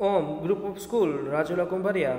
Om group of school Rajula Kumbhariya.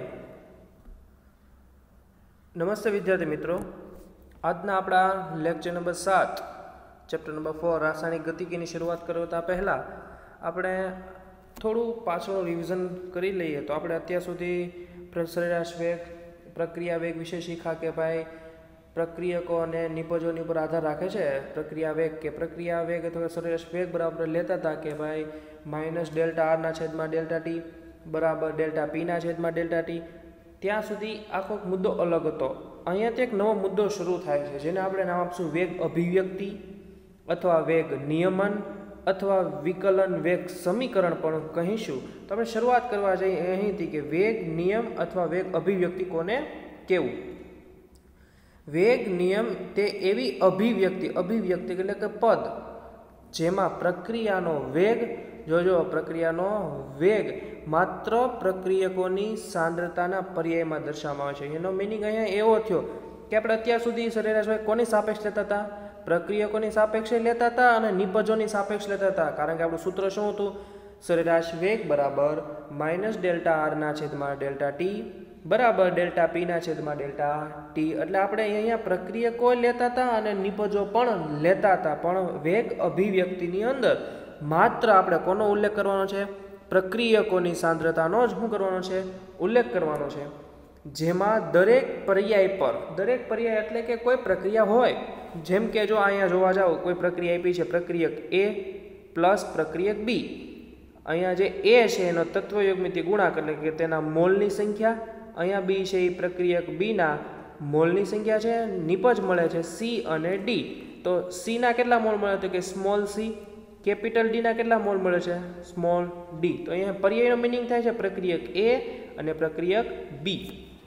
નમસ્તે વિદ્યાર્થી મિત્રો, આજના આપણા લેક્ચર નંબર 7 ચેપ્ટર નંબર 4 રાસાયણિક ગતિકીની શરૂઆત કરતા પહેલાં આપણે થોડું પાછળનું રિવિઝન કરી લઈએ। તો આપણે અત્યાર સુધી સરેરાશ વેગ, પ્રક્રિયા વેગ વિશે શીખ્યા કે ભાઈ પ્રક્રિયકો અને નિપજોની ઉપર આધાર રાખે છે પ્રક્રિયા વેગ અથવા સરેરાશ વેગ બરાબર લેતા હતા કે ભાઈ માઇનસ ડેલ્ટા આરના છેદમાં ડેલ્ટા ટી બરાબર ડેલ્ટા પીના છેદમાં ડેલ્ટા ટી। ત્યાં સુધી આખો મુદ્દો અલગ હતો। અહીંયાથી એક નવો મુદ્દો શરૂ થાય છે જેને આપણે નામ આપશું વેગ અભિવ્યક્તિ અથવા વેગ નિયમન અથવા વિકલન વેગ સમીકરણ પણ કહીશું। તો આપણે શરૂઆત કરવા જઈએ અહીંથી કે વેગ નિયમ અથવા વેગ અભિવ્યક્તિ કોને કેવું। વેગ નિયમ તે એવી અભિવ્યક્તિ એટલે કે પદ જેમાં પ્રક્રિયાનો વેગ પ્રક્રિયાનો વેગ માત્ર પ્રક્રિયકોની સાંદ્રતાના પર્યાયમાં દર્શાવવામાં આવે છે। એનો મિનિંગ અહીંયા એવો થયો કે આપણે અત્યાર સુધી સરેરાશ વેગ કોની સાપેક્ષ લેતા હતા? પ્રક્રિયકોની સાપેક્ષે લેતા હતા અને નિપજોની સાપેક્ષ લેતા હતા, કારણ કે આપણું સૂત્ર શું હતું? સરેરાશ વેગ બરાબર માઇનસ ડેલ્ટા આરના છેદમાં ડેલ્ટા ટી બરાબર ડેલ્ટા પીના છેદમાં ડેલ્ટા ટી। એટલે આપણે અહીંયા પ્રક્રિયકો લેતા હતા અને નિપજો પણ લેતા હતા, પણ વેગ અભિવ્યક્તિની અંદર માત્ર આપણે કોનો ઉલ્લેખ કરવાનો છે? પ્રક્રિયકોની સાંદ્રતાનો જ શું કરવાનો છે? ઉલ્લેખ કરવાનો છે। જેમાં દરેક પર્યાય એટલે કે કોઈ પ્રક્રિયા હોય, જેમ કે જો અહીંયા જોવા જાઓ કોઈ પ્રક્રિયા આપી છે પ્રક્રિયક એ પ્લસ પ્રક્રિયક બી। અહીંયા જે એ છે એનો તત્વયોગમિતિ ગુણાંક એટલે કે તેના મોલની સંખ્યા, અહીંયા બી છે એ પ્રક્રિયક બીના મોલની સંખ્યા છે, નિપજ મળે છે સી અને ડી। તો સીના કેટલા મોલ મળે તો કે સ્મોલ સી, કેપિટલ ડીના કેટલા મોલ મળે છે? Small D. તો અહીંયા પર્યાયનો મિનિંગ થાય છે પ્રક્રિયક એ અને પ્રક્રિયક બી।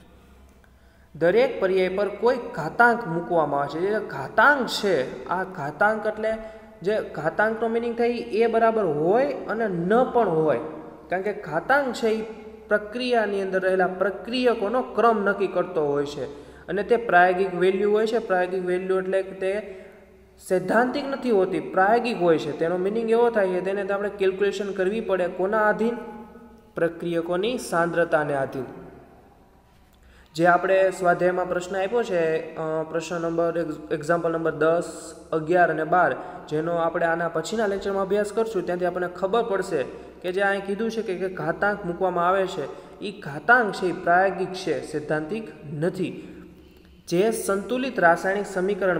દરેક પર્યાય પર કોઈ ઘાતાંક મૂકવામાં આવે છે। જે ઘાતાંક છે આ ઘાતાંક એટલે જે ઘાતાંકનો મિનિંગ થાય એ બરાબર હોય અને ન પણ હોય, કારણ કે ઘાતાંક છે એ પ્રક્રિયાની અંદર રહેલા પ્રક્રિયકોનો ક્રમ નક્કી કરતો હોય છે અને તે પ્રાયોગિક વેલ્યુ હોય છે। પ્રાયોગિક વેલ્યુ એટલે કે તે સૈદ્ધાંતિક નથી હોતી, પ્રાયોગિક હોય છે। તેનો મિનિંગ એવો થાય છે તેને આપણે કેલ્ક્યુલેશન કરવી પડે કોના આધીન? પ્રક્રિયકોની સાંદ્રતાને આધીન। જે આપણે સ્વાધ્યાયમાં પ્રશ્ન આપ્યો છે પ્રશ્ન નંબર એક્ઝામ્પલ નંબર 10, 11 અને 12, જેનો આપણે આના પછીના લેક્ચરમાં અભ્યાસ કરશું, ત્યાંથી આપણને ખબર પડશે કે જે અહીં કીધું છે કે ઘાતાંક મૂકવામાં આવે છે એ ઘાતાંક છે એ પ્રાયોગિક છે, સૈદ્ધાંતિક નથી। જે સંતુલિત રાસાયણિક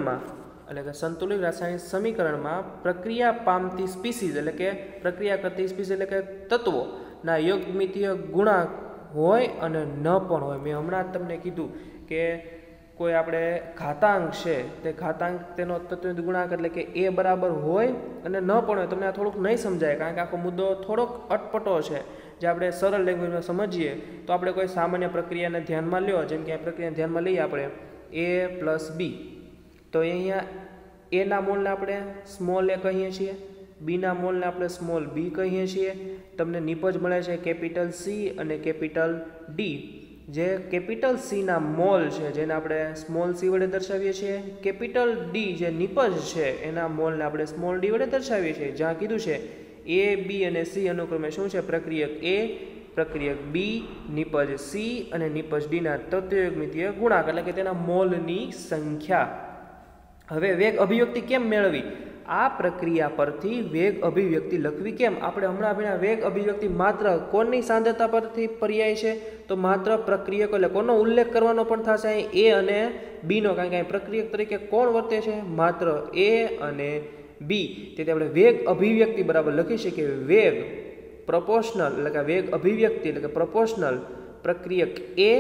સમીકરણમાં પ્રક્રિયા પામતી સ્પીસીઝ એટલે કે પ્રક્રિયા કરતી સ્પીસીઝ એટલે કે તત્વોના યોગમિતીય ગુણાંક હોય અને ન પણ હોય। મેં હમણાં જ તમને કીધું કે કોઈ આપણે ઘાતાંક છે તે ઘાતાંક તેનો તત્વ ગુણાંક એટલે કે એ બરાબર હોય અને ન પણ હોય। તમને આ થોડુંક નહીં સમજાય, કારણ કે આખો મુદ્દો થોડોક અટપટો છે। જે આપણે સરળ લેંગ્વેજમાં સમજીએ તો આપણે કોઈ સામાન્ય પ્રક્રિયાને ધ્યાનમાં લ્યો, જેમ કે આ પ્રક્રિયાને ધ્યાનમાં લઈએ આપણે એ પ્લસ બી, તો અહીંયા એના મોલને આપણે સ્મોલ એ કહીએ છીએ, બીના મોલને આપણે સ્મોલ બી કહીએ છીએ। તમને નિપજ મળે છે કેપિટલ સી અને કેપિટલ ડી। જે કેપિટલ સીના મોલ છે જેને આપણે સ્મોલ સી વડે દર્શાવીએ છીએ, કેપિટલ ડી જે નિપજ છે એના મોલને આપણે સ્મોલ ડી વડે દર્શાવીએ છીએ। જ્યાં કીધું છે એ બી અને સી અનુક્રમે શું છે? પ્રક્રિયક એ, પ્રક્રિયક બી, નિપજ સી અને નિપજ ડીના તત્વયોગમિતીય ગુણાંક એટલે કે તેના મોલની સંખ્યા। હવે વેગ અભિવ્યક્તિ કેમ મેળવી? આ પ્રક્રિયા પરથી વેગ અભિવ્યક્તિ લખવી કેમ? આપણે હમણાં ભણ્યા વેગ અભિવ્યક્તિ માત્ર કોની સાંદ્રતા પરથી પર્યાય છે? તો માત્ર પ્રક્રિયકો, એટલે કોનો ઉલ્લેખ કરવાનો પણ થશે અહીં એ અને બીનો, કારણ કે અહીં પ્રક્રિયક તરીકે કોણ વર્તે છે? માત્ર એ અને બી। તેથી આપણે વેગ અભિવ્યક્તિ બરાબર લખી શકીએ વેગ પ્રોપોર્શનલ એટલે કે વેગ અભિવ્યક્તિ એટલે કે પ્રોપોર્શનલ પ્રક્રિયક એ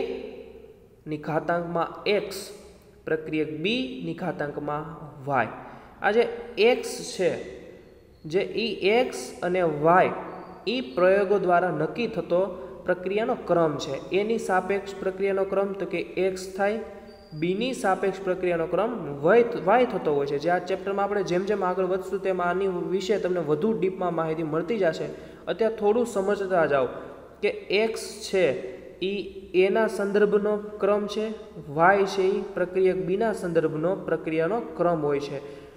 ની ઘાતાંકમાં એક્સ, પ્રક્રિયક બી ની ઘાતાંકમાં વાય। આ જે એક્સ છે, જે એક્સ અને વાય એ પ્રયોગો દ્વારા નક્કી થતો પ્રક્રિયાનો ક્રમ છે। એની સાપેક્ષ પ્રક્રિયાનો ક્રમ તો કે એક્સ થાય, બીની સાપેક્ષ પ્રક્રિયાનો ક્રમ વાય થતો હોય છે। જે આ ચેપ્ટરમાં આપણે જેમ જેમ આગળ વધશું તેમ આની વિશે તમને વધુ ડીપમાં માહિતી મળતી જશે। અત્યારે થોડું સમજતા જાઓ કે એક્સ છે એ એના સંદર્ભનો ક્રમ છે, વાય છે એ પ્રક્રિયક બીના સંદર્ભનો પ્રક્રિયાનો ક્રમ હોય છે।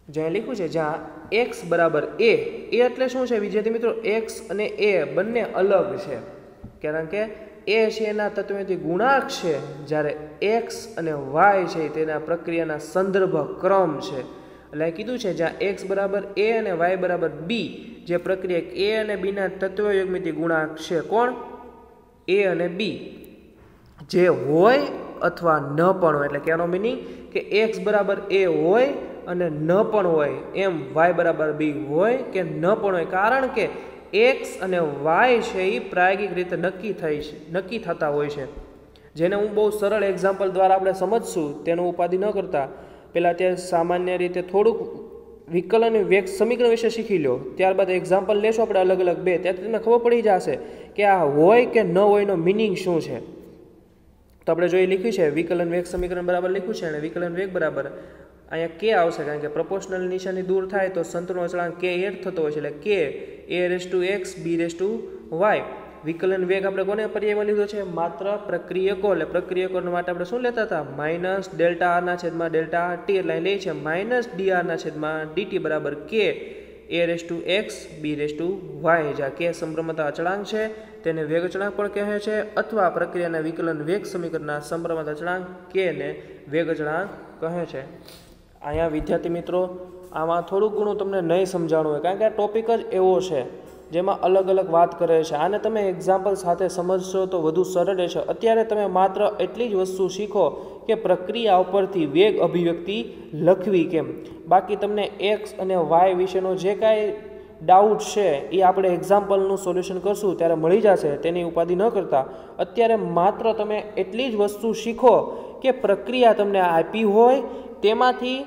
જ્યાં લખ્યું છે જ્યાં એક્સ બરાબર એ એટલે શું છે વિદ્યાર્થી મિત્રો? એક્સ અને એ બંને અલગ છે, કારણ કે એ છે એના તત્વોથી ગુણાંક છે, જ્યારે એક્સ અને વાય છે તેના પ્રક્રિયાના સંદર્ભ ક્રમ છે. એટલે કીધું છે જ્યાં એક્સ બરાબર એ અને વાય બરાબર બી, જે પ્રક્રિયા એ અને બીના તત્વયુગ્મિતિ ગુણાંક છે. કોણ? એ અને બી, જે હોય અથવા ન પણ હોય. એટલે કે એનો મિનિંગ કે એક્સ બરાબર એ હોય અને ન પણ હોય, એમ વાય બરાબર બી હોય કે ન પણ હોય. કારણ કે એક્સ અને વાય છે એ પ્રાયોગિક રીતે નક્કી થતા હોય છે, જેને હું બહુ સરળ એક્ઝામ્પલ દ્વારા આપણે સમજશું. તેનું ઉપાધિ ન કરતા પહેલાં ત્યાં સામાન્ય રીતે થોડુંક વિકલન વેગ સમીકરણ વિશે શીખી લો, ત્યારબાદ એક્ઝામ્પલ લેશો આપણે અલગ અલગ બે, ત્યાંથી તમને ખબર પડી જશે કે આ હોય કે ન હોયનો મિનિંગ શું છે. તો આપણે જોઈ લખ્યું છે વિકલન વેગ સમીકરણ બરાબર લખ્યું છે, અને વિકલન વેગ બરાબર અહીંયા કે આવશે, કારણ કે પ્રપોર્શનલ નિશાની દૂર થાય તો સંતુલન અચળાંક કે એડ થતો હોય છે. એટલે કે A raise to X B raise to Y. વિકલન વેગ આપણે કોને પર્યાયમાં લીધો છે? માત્ર પ્રક્રિયકો. એટલે પ્રક્રિયકો માટે આપણે શું લેતા હતા? માઇનસ ડેલ્ટા આરના છેદમાં ડેલ્ટા ટી. એટલે લઈએ છે માઇનસ ડી આરના છેદમાં ડીટી બરાબર K A raise to X B raise to Y. જ્યાં કે સમપ્રમાણતા અચળાંક છે તેને વેગ અચળાંક પણ કહે છે, અથવા પ્રક્રિયાના વિકલન વેગ સમીકરણના સમપ્રમાણતા અચળાંક કે ને વેગ અચળાંક કહે છે. અહીંયા વિદ્યાર્થી મિત્રો આમાં થોડું ઘણું તમને નહીં સમજાણું હોય, કારણ કે આ ટોપિક જ એવો છે જેમાં અલગ અલગ વાત કરે છે. આને તમે એક્ઝામ્પલ સાથે સમજશો તો વધુ સરળ રહેશે. અત્યારે તમે માત્ર એટલી જ વસ્તુ શીખો કે પ્રક્રિયા ઉપરથી વેગ અભિવ્યક્તિ લખવી કેમ. બાકી તમને એક્સ અને વાય વિશેનો જે કાંઈ ડાઉટ છે એ આપણે એક્ઝામ્પલનું સોલ્યુશન કરશું ત્યારે મળી જશે, તેની ઉપાધિ ન કરતા. અત્યારે માત્ર તમે એટલી જ વસ્તુ શીખો કે પ્રક્રિયા તમને આપી હોય તેમાંથી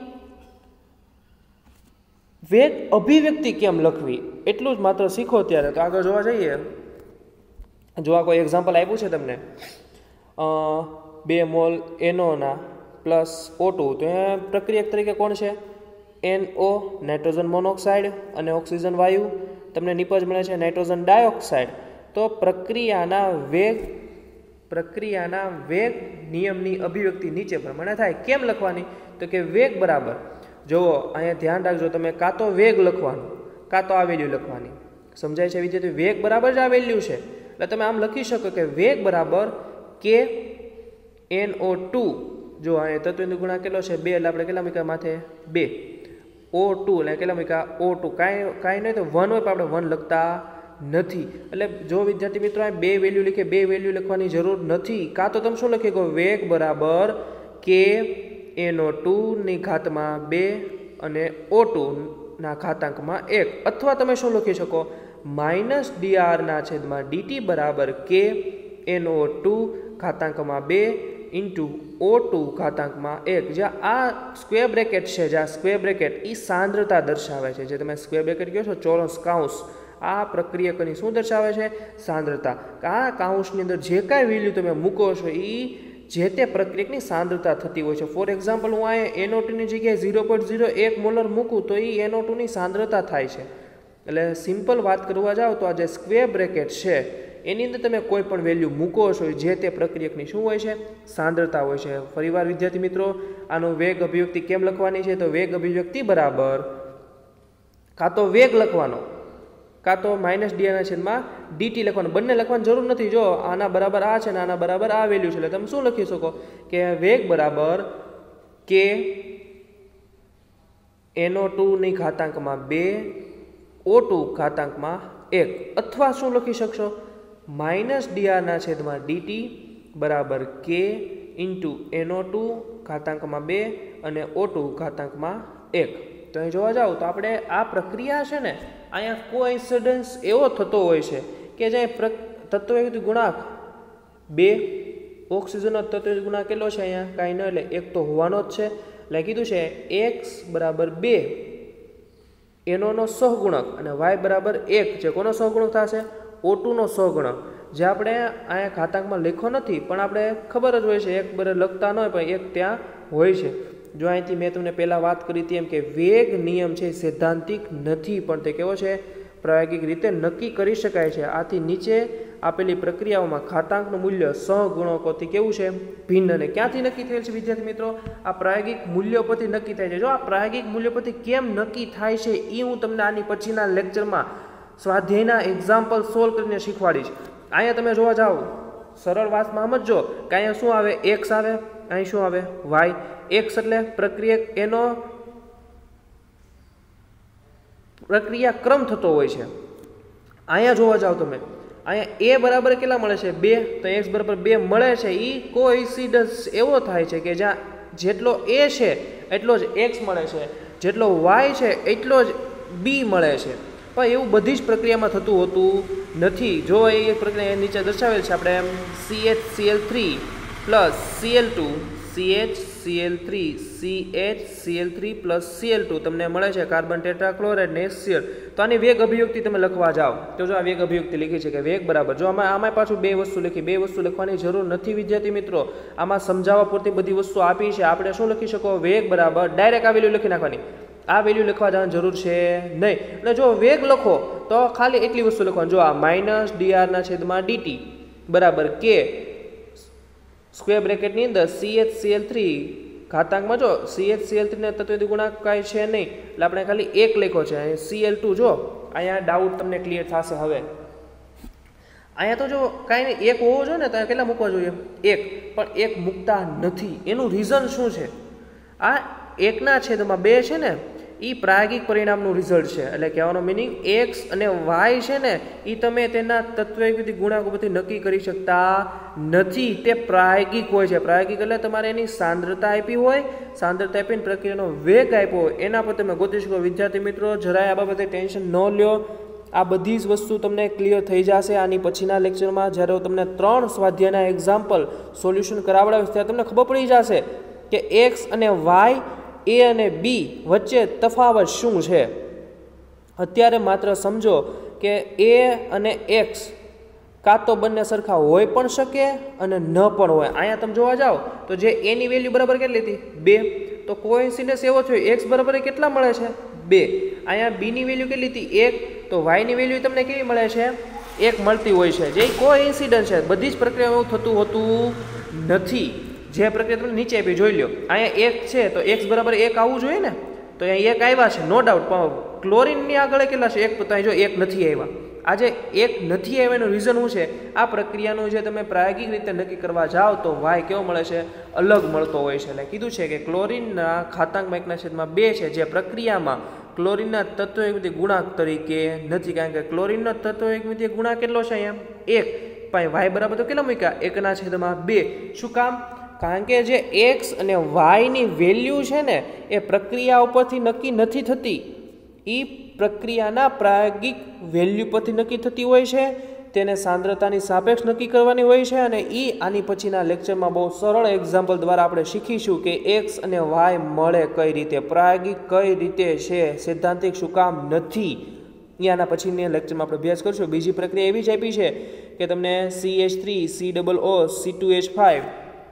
વેગ અભિવ્યક્તિ કેમ લખવી, એટલું જ માત્ર શીખો. ત્યારે તો આગળ જોવા જઈએ. જો આ કોઈ એક્ઝામ્પલ આપ્યું છે તમને, 2 મોલ એનોના પ્લસ O2, તો એ પ્રક્રિયક તરીકે કોણ છે? NO નાઇટ્રોજન મોનોક્સાઇડ અને ઓક્સિજન વાયુ. તમને નિપજ મળે છે નાઇટ્રોજન ડાયોક્સાઇડ. તો પ્રક્રિયાના વેગ નિયમની અભિવ્યક્તિ નીચે પ્રમાણે થાય. કેમ લખવાની? તો કે વેગ બરાબર, જુઓ અહીંયા ધ્યાન રાખજો, તમે કાં તો વેગ લખવાનું કાં તો આ વેલ્યુ લખવાની. સમજાય છે વિદ્યાર્થી? વેગ બરાબર જ આ વેલ્યુ છે, એટલે તમે આમ લખી શકો કે વેગ બરાબર કે NO2. જો અહીંયા તત્વનો ગુણાંક કેટલો છે? 2. એટલે આપણે કેટલા મૂક્યા માથે? 2. O2 એટલે કેટલા મૂક્યા? O2. કાંઈ નહીં તો 1 હોય પણ આપણે 1 લખતા નથી. એટલે જો વિદ્યાર્થી મિત્રો આ 2 વેલ્યુ લીખે, 2 વેલ્યુ લખવાની જરૂર નથી. કાં તો તમે શું લખી શકો? વેગ બરાબર કે NO2 ની ઘાતમાં 2 અને O2 ના ઘાતાંકમાં 1. અથવા તમે શું લખી શકો? માઇનસ dr ના છેદમાં dt બરાબર કે NO2 ઘાતાંકમાં 2 ઇન્ટુ O2 ઘાતાંકમાં 1. જ્યાં આ સ્ક્વેર બ્રેકેટ છે, જ્યાં સ્ક્વેર બ્રેકેટ એ સાંદ્રતા દર્શાવે છે. જે તમે સ્ક્વેર બ્રેકેટ કહો છો ચોરસ કાઉન્સ, આ પ્રક્રિયકની શું દર્શાવે છે? સાંદ્રતા. આ કાઉન્સની અંદર જે કાંઈ વેલ્યુ તમે મૂકો છો એ જે તે પ્રક્રિયકની સાંદ્રતા થતી હોય છે. ફોર એક્ઝામ્પલ હું અહીંયા NO2ની જગ્યાએ 0.01 મોલર મૂકું તો એ NO2ની સાંદ્રતા થાય છે. એટલે સિમ્પલ વાત કરવા જાઓ તો આ જે સ્ક્વેર બ્રેકેટ છે એની અંદર તમે કોઈ પણ વેલ્યુ મૂકો છો જે તે પ્રક્રિયકની શું હોય છે? સાંદ્રતા હોય છે. ફરીવાર વિદ્યાર્થી મિત્રો આનો વેગ અભિવ્યક્તિ કેમ લખવાની છે? તો વેગ અભિવ્યક્તિ બરાબર કાં તો વેગ લખવાનો કાં તો માઇનસ ડીના છેદમાં ડીટી લખવાનું. બંને લખવાની જરૂર નથી. જો આના બરાબર આ છે ને આના બરાબર આ વેલ્યુ છે, એટલે તમે શું લખી શકો કે વેગ બરાબર કે NO2 ની ઘાતાંકમાં 2 O2 ઘાતાંકમાં 1. અથવા શું લખી શકશો? માઇનસ dr ના છેદમાં dt બરાબર કે ઇન્ટુ NO2 ઘાતાંકમાં 2 અને O2 ઘાતાંકમાં 1. તો અહીં જોવા જાઓ તો આપણે આ પ્રક્રિયા છે ને અહીંયા કોઇન્સિડન્સ એવો થતો હોય છે કે જ્યાં તત્વયુક્ત ગુણાંક 2, ઓક્સિજનનો તત્વયુક્ત ગુણાંક કેટલો છે? અહીંયા કાંઈ ન, એટલે 1 તો હોવાનો જ છે. એટલે કીધું છે x બરાબર 2 એનોનો સહગુણક અને y બરાબર 1 છે. કોનો સહગુણક થશે? O2 નો સહગુણક. જે આપણે અહીંયા ઘાતાંકમાં લખ્યો નથી પણ આપણે ખબર જ હોય છે, 1 બરાબર લખતા ન હોય પણ 1 ત્યાં હોય છે. જો અહીંથી મેં તમને પહેલાં વાત કરી હતી એમ કે વેગ નિયમ છે સૈદ્ધાંતિક નથી, પણ તે કેવો છે? પ્રાયોગિક રીતે નક્કી કરી શકાય છે. આથી નીચે આપેલી પ્રક્રિયાઓમાં ઘાતાંકનું મૂલ્ય સહગુણકોથી કેવું છે? ભિન્ન. અને ક્યાંથી નક્કી થયેલ છે વિદ્યાર્થી મિત્રો? આ પ્રાયોગિક મૂલ્યો પરથી નક્કી થાય છે. જો આ પ્રાયોગિક મૂલ્યો પરથી કેમ નક્કી થાય છે એ હું તમને આની પછીના લેક્ચરમાં સ્વાધ્યાયના એક્ઝામ્પલ સોલ્વ કરીને શીખવાડીશ. અહીંયા તમે જોવા જાઓ, સરળ વાતમાં સમજો કે અહીંયા શું આવે? એક્સ આવે, અહીં શું આવે? વાય. એક્સ એટલે પ્રક્રિયા ક્રમ થતો હોય છે. અહીંયા જોવા જાઓ તમે, અહીંયા એ બરાબર કેટલા મળે છે? 2. તો એક્સ બરાબર 2 મળે છે. એ કોઇન્સિડન્સ એવો થાય છે કે જ્યાં જેટલો એ છે એટલો જ એક્સ મળે છે, જેટલો વાય છે એટલો જ બી મળે છે. પણ એવું બધી જ પ્રક્રિયામાં થતું હોતું નથી. જો એ પ્રક્રિયા નીચે દર્શાવેલ છે આપણે CHCl3 plus Cl2 CHCl3 CHCl3 plus Cl2 તમને મળે છે કાર્બન ટેટ્રાક્લોરાઇડ ને HCl. તો આની વેગ અભિવ્યક્તિ તમે લખવા જાઓ તો જો આ વેગ અભિવ્યક્તિ લીખી છે કે વેગ બરાબર, જો આમાં પાછું બે વસ્તુ લખવાની જરૂર નથી વિદ્યાર્થી મિત્રો. આમાં સમજાવવા પૂરતી બધી વસ્તુ આપી છે. આપણે શું લખી શકો? વેગ બરાબર ડાયરેક્ટ આ વેલ્યુ લખી નાખવાની. આ વેલ્યુ લખવા જવાની જરૂર છે નહીં. અને જો વેગ લખો તો ખાલી એટલી વસ્તુ લખવાની, જો આ માઇનસ dr/dt બરાબર કે સ્ક્વેર બ્રેકેટની અંદર CHCl3 ઘાતાંકમાં જો CHCl3 ને તત્વેદી ગુણાંક કાંઈ છે નહીં એટલે આપણે ખાલી 1 લખ્યો છે. અહીં Cl2 જો અહીંયા ડાઉટ તમને ક્લિયર થશે. હવે અહીંયા તો જો કાંઈ નહીં, 1 હોવો જોઈએ ને, તો કેટલા મૂકવા જોઈએ? 1. પણ 1 મૂકતા નથી. એનું રીઝન શું છે? આ 1/2 છે ને એ પ્રાયોગિક પરિણામનું રિઝલ્ટ છે. એટલે કહેવાનો મિનિંગ એક્સ અને વાય છે ને એ તમે તેના તત્વવિધિ ગુણાંકો પરથી નક્કી કરી શકતા નથી. તે પ્રાયોગિક હોય છે. પ્રાયોગિક એટલે તમારે એની સાંદ્રતા આપી હોય, સાંદ્રતા આપીને પ્રક્રિયાનો વેગ આપ્યો હોય, એના પર તમે ગોતી શકો. વિદ્યાર્થી મિત્રો જરાય આ બાબતે ટેન્શન ન લ્યો. આ બધી જ વસ્તુ તમને ક્લિયર થઈ જશે આની પછીના લેક્ચરમાં. જ્યારે હું તમને 3 સ્વાધ્યાયના એક્ઝામ્પલ સોલ્યુશન કરાવડાવીશ ત્યારે તમને ખબર પડી જશે કે એક્સ અને વાય, એ અને બી વચ્ચે તફાવત શું છે. અત્યારે માત્ર સમજો કે એ અને એક્સ કાં તો બંને સરખા હોય પણ શકે અને ન પણ હોય. અહીંયા તમે જોવા જાઓ તો જે એની વેલ્યુ બરાબર કેટલી હતી? 2. તો કોઇન્સિડન્સ એવો થયો એક્સ બરાબર કેટલા મળે છે? 2. અહીંયા બીની વેલ્યુ કેટલી હતી? 1. તો વાયની વેલ્યુ તમને કેવી મળે છે? 1 મળતી હોય છે. જે કોઇન્સિડન્સ છે. બધી જ પ્રક્રિયામાં એવું થતું હોતું નથી. જે પ્રક્રિયા તમે નીચે આપી જોઈ લો. અહીંયા 1 છે તો x બરાબર 1 આવવું જોઈએ ને, તો અહીંયા 1 આવ્યા છે નો ડાઉટ. પણ ક્લોરીનની આગળ કેટલા છે? 1. તો જો 1 નથી આવ્યા. આજે 1 નથી આવ્યાનું રીઝન શું છે? આ પ્રક્રિયાનું જે તમે પ્રાયોગિક રીતે નક્કી કરવા જાઓ તો વાય કેવો મળે છે? અલગ મળતો હોય છે. એટલે કીધું છે કે ક્લોરીનના ઘાતાંકમાં 1/2 છે જે પ્રક્રિયામાં ક્લોરીનના તત્વવિધિ ગુણાંક તરીકે નથી. કારણ કે ક્લોરીનનો તત્વવિધિ ગુણાંક કેટલો છે? અહીંયા 1. પણ વાય બરાબર તો કેટલા મૂક્યા? 1/2. શું કામ? કારણ કે જે એક્સ અને વાયની વેલ્યુ છે ને એ પ્રક્રિયા ઉપરથી નક્કી નથી થતી. એ પ્રક્રિયાના પ્રાયોગિક વેલ્યુ પરથી નક્કી થતી હોય છે. તેને સાંદ્રતાની સાપેક્ષ નક્કી કરવાની હોય છે. અને એ આની પછીના લેક્ચરમાં બહુ સરળ એક્ઝામ્પલ દ્વારા આપણે શીખીશું કે એક્સ અને વાય મળે કઈ રીતે, પ્રાયોગિક કઈ રીતે છે, સૈદ્ધાંતિક શું કામ નથી. આના પછીના લેક્ચરમાં આપણે અભ્યાસ કરશું. બીજી પ્રક્રિયા એવી જ આપી છે કે તમને CH3 COO C2H5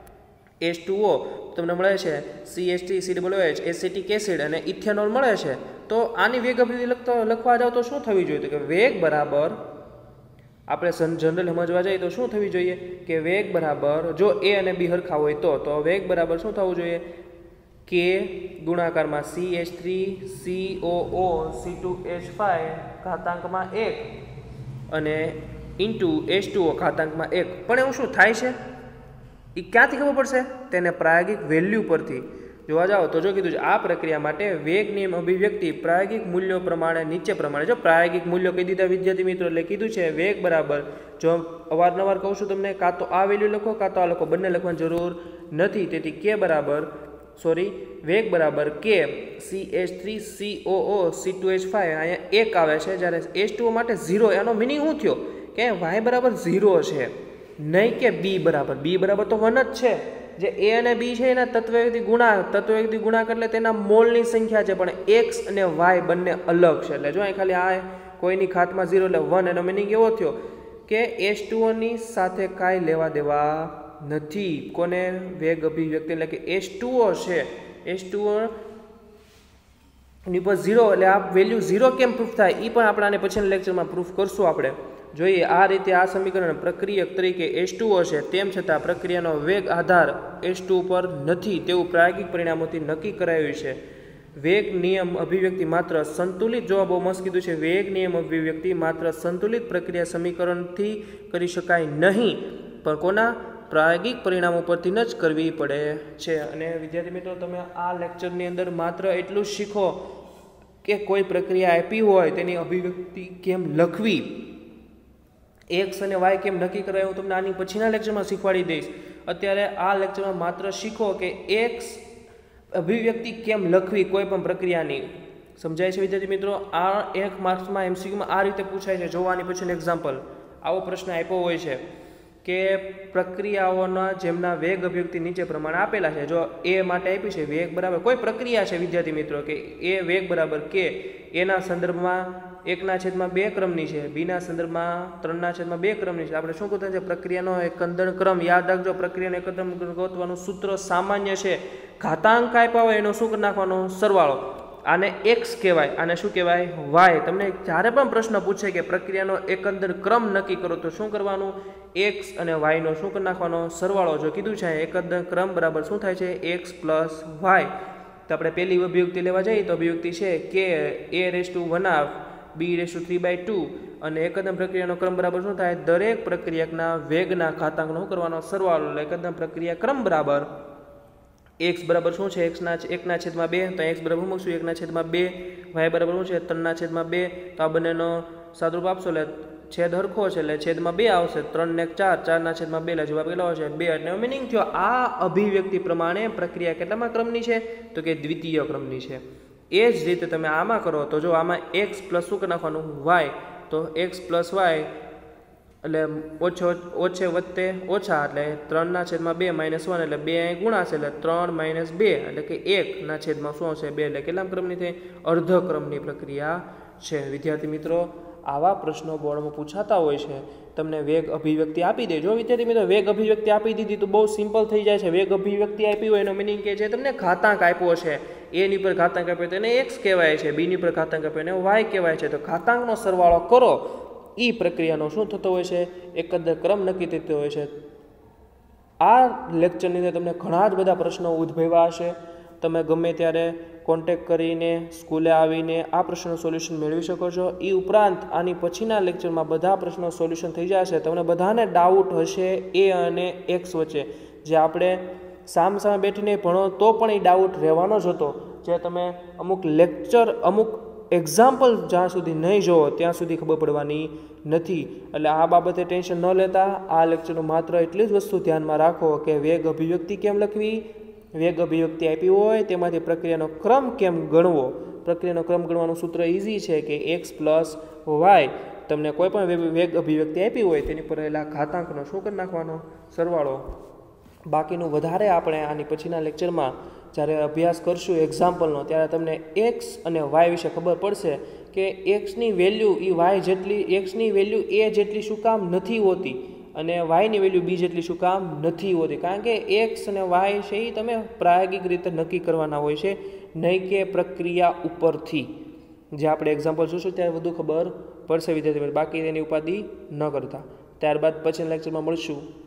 H2O તમને મળે છે, CH3COOH એસિટિક એસિડ અને ઇથેનોલ મળે છે. તો આની વેગ અભિવ્યક્તિ લખવા જાવ તો શું થવી જોઈએ? તો કે વેગ બરાબર આપણે જનરલ સમજવા જઈએ તો શું થવી જોઈએ કે વેગ બરાબર જો એ અને બી હરખા હોય તો વેગ બરાબર શું થવું જોઈએ? કે ગુણાકારમાં CH3COO C2H5 ઘાતાંકમાં 1 અને ઇન્ટુ H2O ઘાતાંકમાં 1. પણ એવું શું થાય છે? એ ક્યાંથી ખબર પડશે? તેને પ્રાયોગિક વેલ્યુ પરથી જોવા જાઓ તો જો કીધું છે આ પ્રક્રિયા માટે વેગ નિયમ અભિવ્યક્તિ પ્રાયોગિક મૂલ્યો પ્રમાણે નીચે પ્રમાણે. જો પ્રાયોગિક મૂલ્યો કહી દીધા વિદ્યાર્થી મિત્રો એટલે કીધું છે વેગ બરાબર, જો અવારનવાર કહું છું તમને, કાં તો આ વેલ્યુ લખો કાં તો આ લખો, બંને લખવાની જરૂર નથી. તેથી વેગ બરાબર કે CH3COO C2H5 અહીંયા 1 આવે છે, જ્યારે H2O માટે 0. એનો મિનિંગ શું થયો કે y બરાબર 0 છે, નહીં કે b બરાબર. b બરાબર તો 1 જ છે. જે a અને b છે એના તત્વવિધિ ગુણાંક એટલે તેના મોલની સંખ્યા છે, પણ x અને y બંને અલગ છે. એટલે જો અહીં ખાલી આ કોઈની ખાતમાં 0 એટલે 1. એનો મિનિંગ એવો થયો કે H2O ની સાથે કાંઈ લેવા દેવા નથી. કોને? વેગ અભિવ્યક્તિ એટલે કે H2O છે. H2O ની પર 0 એટલે આ વેલ્યુ 0 કેમ પ્રૂફ થાય એ પણ આપણે આને પછીના લેક્ચરમાં પ્રૂફ કરશું આપણે. જોઈએ આ રીતે આ સમીકરણ પ્રક્રિયક તરીકે H2O છે, તેમ છતાં પ્રક્રિયાનો વેગ આધાર H2 પર નથી તેવું પ્રાયોગિક પરિણામોથી નક્કી કરાયું છે. વેગ નિયમ અભિવ્યક્તિ માત્ર સંતુલિત જોવા બહુ મસ્ત કીધું છે. વેગ નિયમ અભિવ્યક્તિ માત્ર સંતુલિત પ્રક્રિયા સમીકરણથી કરી શકાય નહીં, પણ કોના પ્રાયોગિક પરિણામો પરથી જ કરવી પડે છે. અને વિદ્યાર્થી મિત્રો, તમે આ લેક્ચરની અંદર માત્ર એટલું જ શીખો કે કોઈ પ્રક્રિયા આપી હોય તેની અભિવ્યક્તિ કેમ લખવી, એક્સ અને વાય કેમ નક્કી કરાય, હું તમને આની પછીના લેક્ચરમાં શીખવાડી દઈશ. અત્યારે આ લેક્ચરમાં માત્ર શીખો કે એક્સ અભિવ્યક્તિ કેમ લખવી કોઈ પણ પ્રક્રિયાની. સમજાય છે વિદ્યાર્થી મિત્રો? આ 1 માર્ક્સમાં MCQમાં આ રીતે પૂછાય છે. જોવાની પછીનું એક્ઝામ્પલ, આવો પ્રશ્ન આપ્યો હોય છે કે પ્રક્રિયાઓના જેમના વેગ અભિવ્યક્તિ નીચે પ્રમાણે આપેલા છે. જો એ માટે આપી છે વેગ બરાબર કોઈ પ્રક્રિયા છે વિદ્યાર્થી મિત્રો કે એ વેગ બરાબર કે એના સંદર્ભમાં 1/2 ક્રમની છે, બીના સંદર્ભમાં 3/2 ક્રમની છે. આપણે શું કહેતા છે? પ્રક્રિયાનો એકંદર ક્રમ. યાદ રાખજો, પ્રક્રિયાનો એકંદર ક્રમ ગોતવાનું સૂત્ર સામાન્ય છે. ઘાતાંક આપ્યા હોય એનો શું કરી નાખવાનો? સરવાળો. આને એક્સ કહેવાય, આને શું કહેવાય? વાય. તમને જ્યારે પણ પ્રશ્ન પૂછે કે પ્રક્રિયાનો એકંદર ક્રમ નક્કી કરો તો શું કરવાનું? એક્સ અને વાયનો શું કરી નાખવાનો? સરવાળો. જો કીધું છે એકંદર ક્રમ બરાબર શું થાય છે? X plus Y. તો આપણે પહેલી અભિવ્યક્તિ લેવા જઈએ તો અભિવ્યક્તિ છે કે a⁻1/2 b⁻3/2 અને એકંદર પ્રક્રિયાનો ક્રમ બરાબર શું થાય? દરેક પ્રક્રિયકના વેગના ઘાતાંકનો શું કરવાનો? સરવાળો. એટલે એકંદર પ્રક્રિયા ક્રમ બરાબર એક્સ બરાબર શું છે? 1/2. તો એક્સ બરાબર મૂકશું 1/2. વાય બરાબર શું છે? 3/2. તો આ બંનેનો સાદુરૂપ આપશો એટલે છેદ હરખો છે એટલે છેદમાં 2 આવશે. 3 ને 4, 4/2 એટલે જવાબ કેટલો આવશે? 2. એટલે મિનિંગ થયો આ અભિવ્યક્તિ પ્રમાણે પ્રક્રિયા કેટલામાં ક્રમની છે? તો કે દ્વિતીય ક્રમની છે. એ જ રીતે તમે આમાં કરો તો જો આમાં એક્સ પ્લસ શું કરી નાખવાનું? વાય. તો એક્સ પ્લસ વાય એટલે ઓછે વત્તે ઓછા એટલે 3/2 -1 એટલે 2 અહીં ગુણાશે એટલે 3 - 2 એટલે કે 1/2 શું હશે? 2 એટલે કેટલા ક્રમની થઈ? અર્ધ ક્રમની પ્રક્રિયા છે. વિદ્યાર્થી મિત્રો, આવા પ્રશ્નો બોર્ડમાં પૂછાતા હોય છે. તમને વેગ અભિવ્યક્તિ આપી દે. જો વિદ્યાર્થી મિત્રો વેગ અભિવ્યક્તિ આપી દીધી તો બહુ સિમ્પલ થઈ જાય છે. વેગ અભિવ્યક્તિ આપી હોય એનો મિનિંગ કે છે તમને ઘાતાંક આપ્યો છે, એની પર ઘાતાંક આપ્યો તો એને એક્સ કહેવાય છે, બીની પર ઘાતાંક આપ્યો એને વાય કહેવાય છે. તો ઘાતાંકનો સરવાળો કરો એ પ્રક્રિયાનો શું થતો હોય છે? એકંદર ક્રમ નક્કી થતો હોય છે. આ લેક્ચરની અંદર તમને ઘણા જ બધા પ્રશ્નો ઉદ્ભવ્યા હશે. તમે ગમે ત્યારે કોન્ટેક્ટ કરીને સ્કૂલે આવીને આ પ્રશ્નનું સોલ્યુશન મેળવી શકો છો. એ ઉપરાંત આની પછીના લેક્ચરમાં બધા પ્રશ્નો સોલ્યુશન થઈ જશે. તમને બધાને ડાઉટ હશે એ અને એક્સ વચ્ચે, જે આપણે સામે બેઠીને ભણો તો પણ એ ડાઉટ રહેવાનો જ હતો. જે તમે અમુક લેક્ચર અમુક એક્ઝામ્પલ જ્યાં સુધી નહીં જોવો ત્યાં સુધી ખબર પડવાની નથી. એટલે આ બાબતે ટેન્શન ન લેતા આ લેક્ચરનું માત્ર એટલી જ વસ્તુ ધ્યાનમાં રાખો કે વેગ અભિવ્યક્તિ કેમ લખવી, વેગ અભિવ્યક્તિ આપી હોય તેમાંથી પ્રક્રિયાનો ક્રમ કેમ ગણવો. પ્રક્રિયાનો ક્રમ ગણવાનું સૂત્ર ઇઝી છે કે એક્સ પ્લસ વાય. તમને કોઈ પણ વેગ અભિવ્યક્તિ આપી હોય તેની પર રહેલા ઘાતાંકનો શું કરી નાખવાનો? સરવાળો. બાકીનું વધારે આપણે આની પછીના લેક્ચરમાં જ્યારે અભ્યાસ કરશું એક્ઝામ્પલનો ત્યારે તમને એક્સ અને વાય વિશે ખબર પડશે કે એક્સની વેલ્યુ એ વાય જેટલી, એક્સની વેલ્યુ એ જેટલી શું કામ નથી હોતી અને વાયની વેલ્યુ બી જેટલી શું કામ નથી હોતી? કારણ કે એક્સ અને વાય છે એ તમે પ્રાયોગિક રીતે નક્કી કરવાના હોય છે, નહીં કે પ્રક્રિયા ઉપરથી. જે આપણે એક્ઝામ્પલ જોઈશું ત્યારે વધુ ખબર પડશે વિદ્યાર્થી. બાકી તેની ઉપાધિ ન કરતા. ત્યારબાદ પછીના લેક્ચરમાં મળશું.